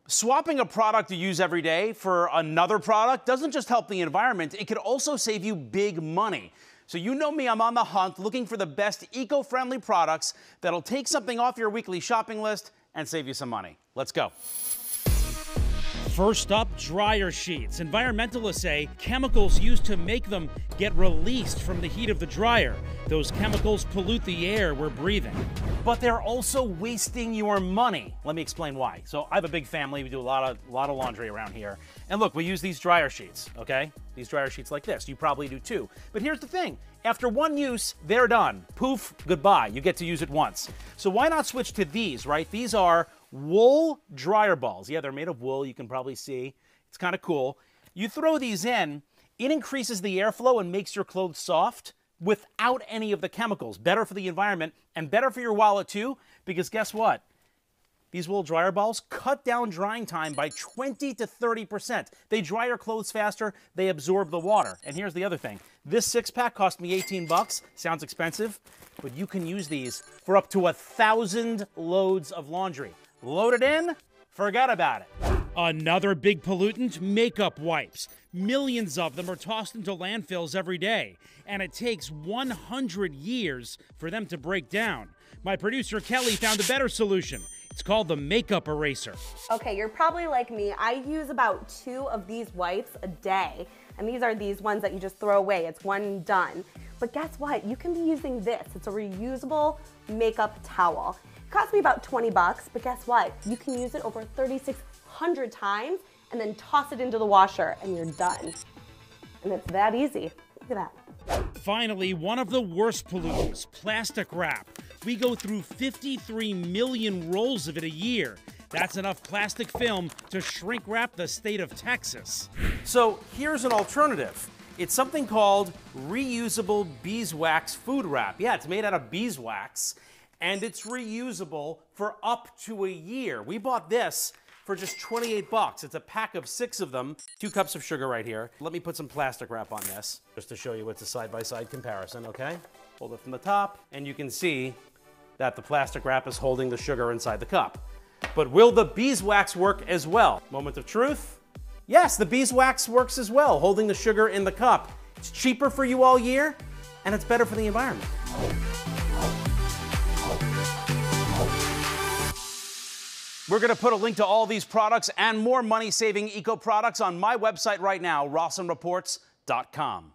Swapping a product you use every day for another product doesn't just help the environment, it could also save you big money. So you know me, I'm on the hunt looking for the best eco-friendly products that'll take something off your weekly shopping list and save you some money. Let's go. First up, dryer sheets. Environmentalists say chemicals used to make them get released from the heat of the dryer. Those chemicals pollute the air we're breathing. But they're also wasting your money. Let me explain why. So I have a big family. We do a lot of laundry around here. And look, we use these dryer sheets, okay? These dryer sheets like this. You probably do too. But here's the thing. After one use, they're done. Poof, goodbye. You get to use it once. So why not switch to these, right? These are wool dryer balls. Yeah, they're made of wool. You can probably see. It's kind of cool. You throw these in, it increases the airflow and makes your clothes soft without any of the chemicals. Better for the environment and better for your wallet too, because guess what? These wool dryer balls cut down drying time by 20 to 30%. They dry your clothes faster, they absorb the water. And here's the other thing. This 6-pack cost me 18 bucks. Sounds expensive, but you can use these for up to 1,000 loads of laundry. Load it in, forget about it. Another big pollutant, makeup wipes. Millions of them are tossed into landfills every day, and it takes 100 years for them to break down. My producer Kelly found a better solution. It's called the makeup eraser. Okay, you're probably like me. I use about 2 of these wipes a day, and these are these ones that you just throw away. It's one done. But guess what? You can be using this. It's a reusable makeup towel. It cost me about 20 bucks, but guess what? You can use it over 3,600 times and then toss it into the washer and you're done. And it's that easy. Look at that. Finally, one of the worst pollutants, plastic wrap. We go through 53 million rolls of it a year. That's enough plastic film to shrink wrap the state of Texas. So here's an alternative. It's something called reusable beeswax food wrap. Yeah, it's made out of beeswax, and it's reusable for up to a year. We bought this for just 28 bucks. It's a pack of 6 of them, 2 cups of sugar right here. Let me put some plastic wrap on this, just to show you it's a side-by-side comparison, okay? Hold it from the top, and you can see that the plastic wrap is holding the sugar inside the cup. But will the beeswax work as well? Moment of truth. Yes, the beeswax works as well, holding the sugar in the cup. It's cheaper for you all year, and it's better for the environment. We're going to put a link to all these products and more money-saving eco products on my website right now, RossenReports.com.